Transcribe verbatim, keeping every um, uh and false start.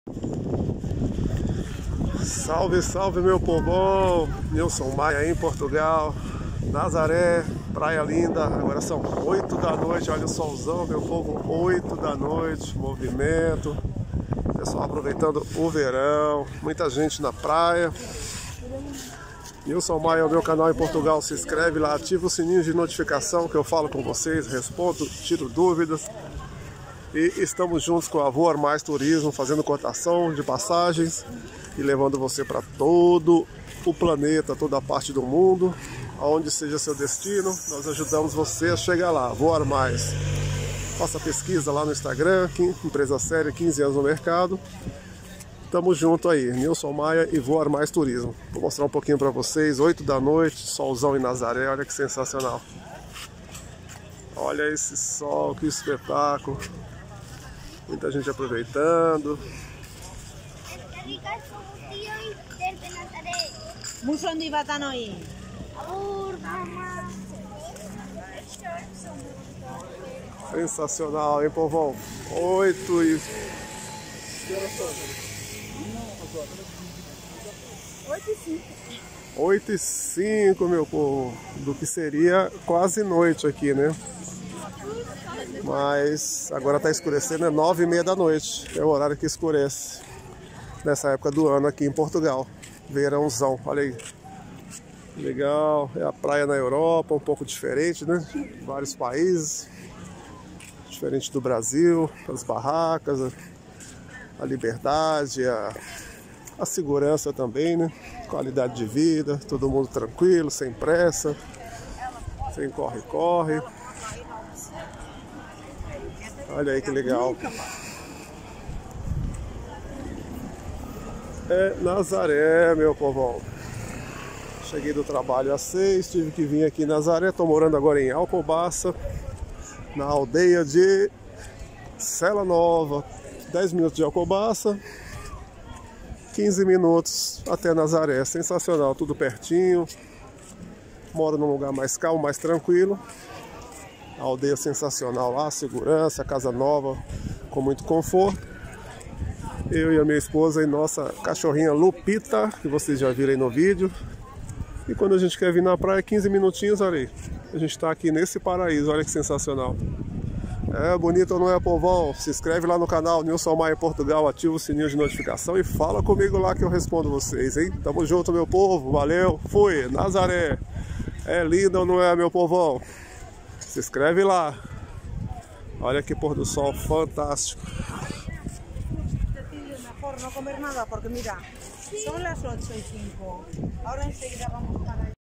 Salve, salve meu povão, Nilson Maia em Portugal, Nazaré, praia linda. Agora são oito da noite, olha o solzão meu povo, oito da noite, movimento, pessoal aproveitando o verão, muita gente na praia. Nilson Maia é o meu canal em Portugal, se inscreve lá, ativa o sininho de notificação que eu falo com vocês, respondo, tiro dúvidas. E estamos juntos com a Voar Mais Turismo, fazendo cotação de passagens e levando você para todo o planeta, toda a parte do mundo, aonde seja seu destino, nós ajudamos você a chegar lá. Voar Mais. Faça pesquisa lá no Instagram, empresa séria, quinze anos no mercado. Tamo junto aí, Nilson Maia e Voar Mais Turismo. Vou mostrar um pouquinho para vocês, oito da noite, solzão em Nazaré, olha que sensacional. Olha esse sol, que espetáculo. Muita gente aproveitando. Sensacional, hein, povão? Oito e... Oito e cinco. Oito e cinco, meu povo. Do que seria quase noite aqui, né? Mas agora está escurecendo, é nove e meia da noite. É o horário que escurece nessa época do ano aqui em Portugal. Verãozão, olha aí. Legal, é a praia na Europa, um pouco diferente, né? Vários países. Diferente do Brasil, as barracas, a, a liberdade, a, a segurança também, né? Qualidade de vida, todo mundo tranquilo, sem pressa, sem corre-corre. Olha aí que legal. É Nazaré, meu povão. Cheguei do trabalho às seis, tive que vir aqui em Nazaré. Estou morando agora em Alcobaça, na aldeia de Sela Nova. dez minutos de Alcobaça, quinze minutos até Nazaré. Sensacional, tudo pertinho. Moro num lugar mais calmo, mais tranquilo. A aldeia sensacional lá, segurança, casa nova, com muito conforto. Eu e a minha esposa e nossa cachorrinha Lupita, que vocês já viram aí no vídeo. E quando a gente quer vir na praia, quinze minutinhos, olha aí. A gente está aqui nesse paraíso, olha que sensacional. É bonito ou não é, povão? Se inscreve lá no canal Nilson Maia Portugal, ativa o sininho de notificação e fala comigo lá que eu respondo vocês, hein? Tamo junto, meu povo, valeu, fui, Nazaré. É lindo ou não é, meu povão? Se inscreve lá. Olha que pôr do sol fantástico. Mejor no comer nada porque mira, son las ocho y cinco. Ahora enseguida vamos para